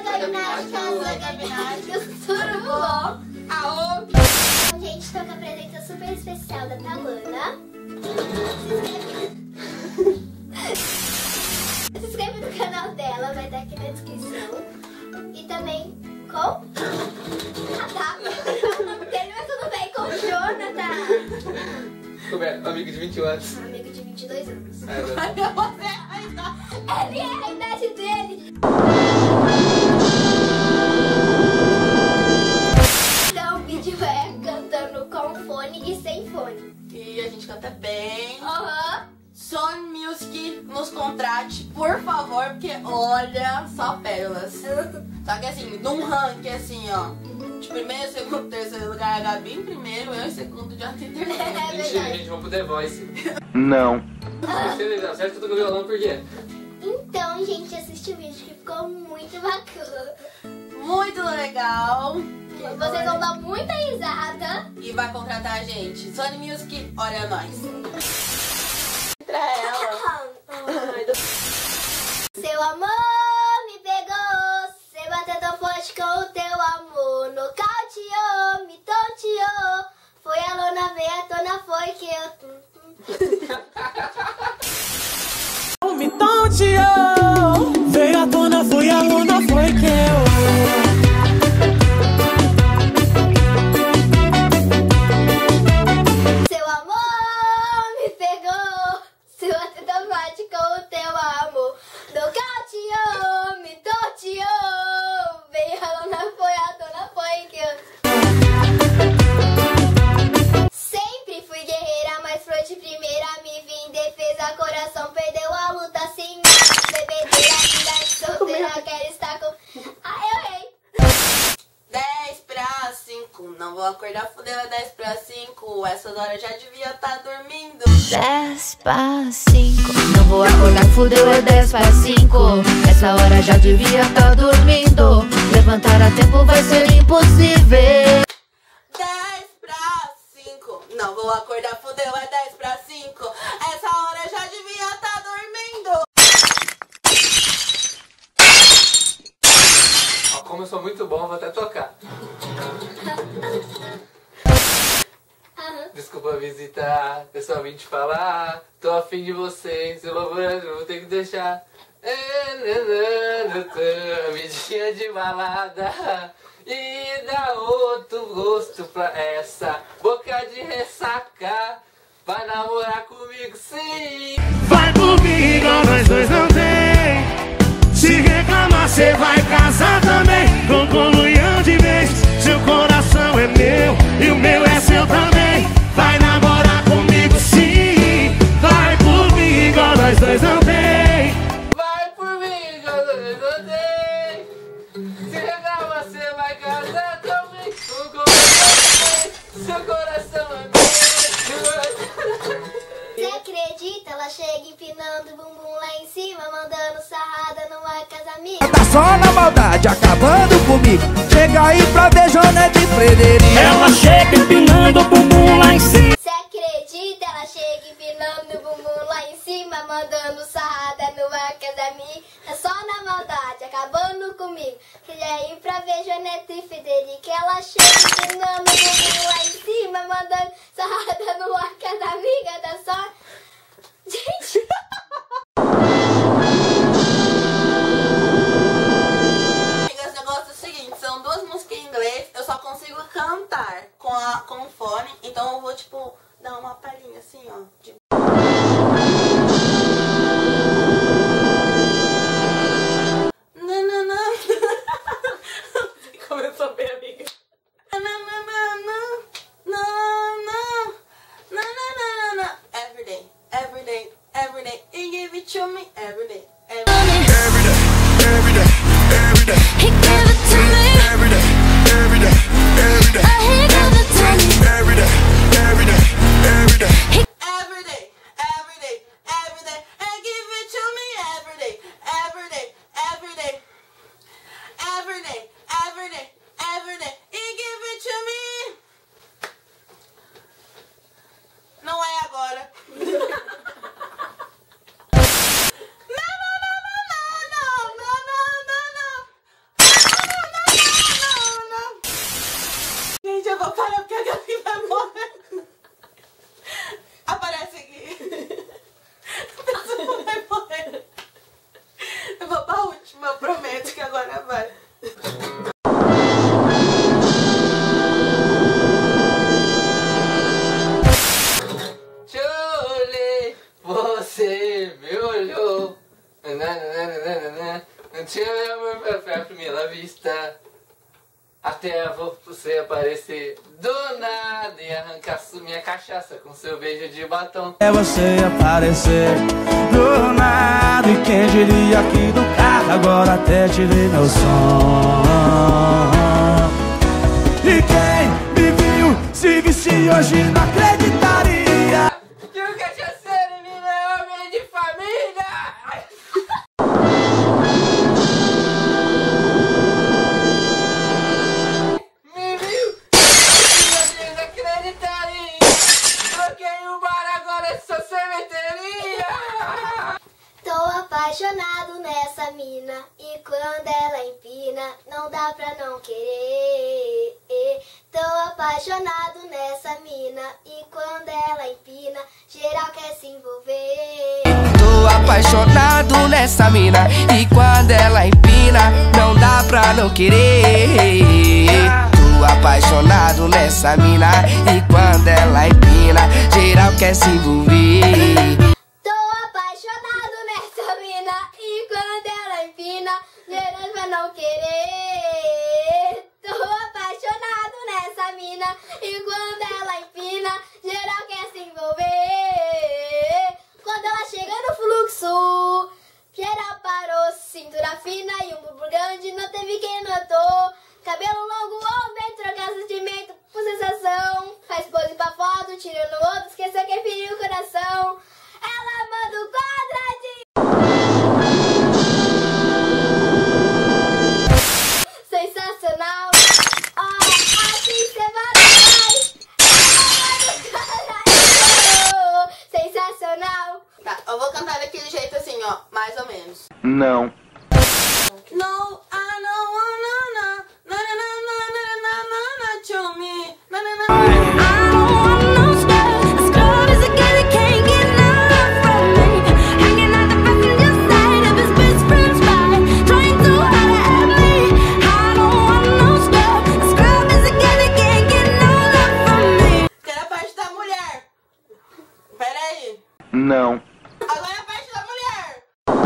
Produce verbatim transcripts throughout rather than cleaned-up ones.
Gabináticas, Gabináticas, tudo bom? Aô! Gente, tô com a presença super especial da Talana. Se inscreve no canal dela, vai estar aqui na descrição. E também com a Tata, o nome dele, mas tudo bem, com o Jonathan. Como amigo de vinte anos. Amigo de vinte e dois anos. É, Ele é a idade dele. Então o vídeo é cantando com fone e sem fone. E a gente canta bem. Aham. Uhum. Sony Music nos contrate, por favor, porque olha, só pérolas. Só que assim, num ranking assim, ó, de primeiro, segundo, terceiro lugar, a Gabi em primeiro, eu em segundo, já tem terceiro. É mentira, gente, vamos pro The Voice. Não. Você certo que eu tô com o violão, por quê? Então, gente, assiste o vídeo que ficou muito bacana. Muito legal. Vocês vão dar muita risada. E vai contratar a gente. Sony Music, olha nós. Pra ela. Seu amor me pegou, você bateu tão forte com o teu amor. Nocauteou, me tonteou. Foi a lona, veio a tona, foi que eu... Me tonteou, veio a tona, foi a lona, foi que eu... Não vou acordar, fudeu, é dez pra cinco. Essas horas já devia estar dormindo. dez para cinco. Não vou acordar, fudeu, é dez para cinco. Essa hora já devia estar dormindo. Levantar a tempo vai ser impossível. dez pra cinco. Não vou acordar, fudeu, é dez pra cinco. Essa hora já devia estar dormindo. Ó, como eu sou muito bom, vou até tocar. Desculpa visitar, pessoalmente falar. Tô afim de vocês, eu vou, eu vou ter que deixar. Vidinha de balada e dá outro gosto pra essa boca de ressaca. Vai namorar comigo sim. Vai comigo, nós dois não tem. Se reclamar, cê vai casar também. Com comunhão de vez. Seu coração é meu e o meu é seu também. Vai namorar comigo sim. Vai por mim, igual nós dois não tem. Vai por mim, igual nós dois não tem. Se reclamar, você vai casar também. Com coração, seu coração é meu. Você acredita? Ela chega empinando o bumbum lá em cima, mandando sarrada numa casa amiga. Tá só na maldade, acabando comigo. Chega aí pra ver Jonete e Frederico. Ela chega empinando o bumbum lá em cima. Você acredita? Ela chega empinando o bumbum lá em cima, mandando sarrada numa casa amiga. É só na maldade, acabando comigo. Chega aí pra ver Jonete e Frederico. Ela chega empinando o bumbum lá em cima, mandando sarrada numa casa amiga. Tá só... Gente... Esse negócio é o seguinte, são duas músicas em inglês, eu só consigo cantar com, a, com o fone, então eu vou, tipo, dar uma palhinha assim, ó. De... Não, não, não. Começou bem, amiga. Não, não, não, não, não, não, não, não, não, every day, every day, every day, you give it to me, every day, every day. Every day, every day, every day. He gave it to me. Every day, every day, every day. He gave it to me. Every day, every day, every day. Every day, momento que agora vai. Chole, você me olhou. Não tinha amor pra primeira vista. Até você aparecer do nada e arrancar minha cachaça com seu beijo de batom. É você aparecer do nada. E quem diria aqui do carro agora até tirei meu som. E quem me viu se visse hoje não acreditaria que o cachaceiro me é homem de família. Me viu, vocês acreditariam. Troquei o bar, agora é só cementeria. Tô apaixonado nessa mina e quando ela empina não dá pra não querer. Tô apaixonado nessa mina e quando ela empina geral quer se envolver. Tô apaixonado nessa mina e quando ela empina não dá pra não querer. Tô apaixonado nessa mina e quando ela empina geral quer se envolver. Tô apaixonado nessa mina e quando ela empina geral vai não querer. Tô apaixonado nessa mina e quando ela empina geral quer se envolver. Quando ela chega no fluxo geral parou, cintura fina e um bumbum grande, não teve quem notou. Cabelo longo, homem, trocar sentimento por sensação. Faz pose pra foto, tira no outro, esqueceu que feriu o coração. Ela manda o quadradinho. Sensacional. Ó, oh, assim cê vai. Ela manda o quadradinho. Sensacional. Tá, eu vou cantar daquele jeito assim, ó, mais ou menos. Não. No, I don't wanna, na, na, na, na, na, na, na, na, to me, na, na, na. Quero a parte da mulher. Pera aí. Não. Agora a parte da mulher.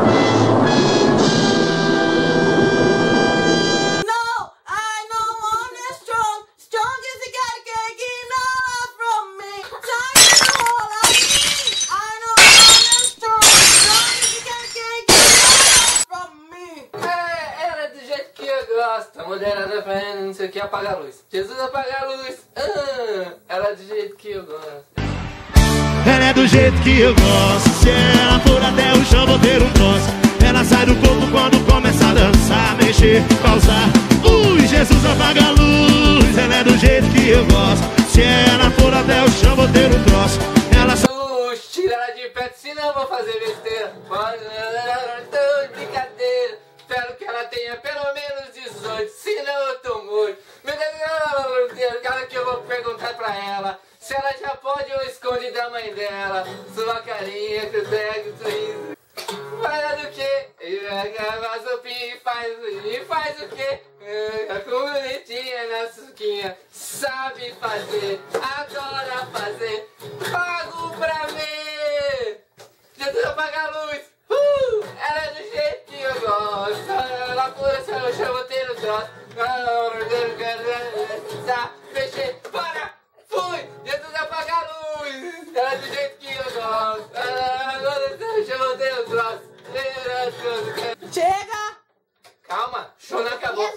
No, I know one is strong. Strong is the guy that can't get no love from me. Time to hold on me. I know one is strong. Strong is the guy that can't get no love from me. É, ela é do jeito que eu gosto. A mulherada vendo, não sei o que, apaga a luz. Jesus, apaga a luz. Ah, ela é do jeito que eu gosto. Ela é do jeito que eu gosto. Se ela for até o chão, vou ter um troço. Ela sai do corpo quando começa a dançar, mexer, pausar. Ui, Jesus, apaga a luz. Ela é do jeito que eu gosto. Se ela for até o chão, vou ter um troço. Ela sai... Uh, tira ela de perto, senão eu vou fazer besteira. Pode, tô de brincadeira. Espero que ela tenha pelo menos dezoito, senão eu tô morto. Meu Deus, cara, que eu vou perguntar pra ela se ela já pode ou esconde da mãe dela. Sua carinha, que pega o sorriso. Faz o quê? A sopinha e faz, e faz o quê? A bonitinha na suquinha. Sabe fazer, adora fazer. Pago pra ver. Jesus, apaga a luz. Uh, ela é do jeito que eu gosto. Ela pura, se eu chamo ter o troço. Fechei, bora, fui. Jesus, apaga a luz. Ela é do jeito que eu gosto. Agora eu chamo ter o troço. Chega! Calma, show não acabou.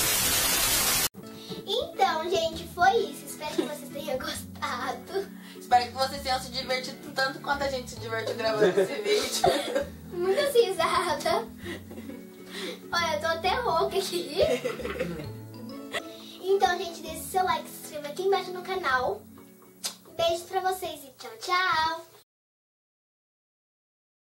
Então, gente, foi isso. Espero que vocês tenham gostado. Espero que vocês tenham se divertido tanto quanto a gente se divertiu gravando esse vídeo. Muita risada. Olha, eu tô até rouca aqui. Então, gente, deixe seu like, se inscreva aqui embaixo no canal. Beijo pra vocês e tchau, tchau.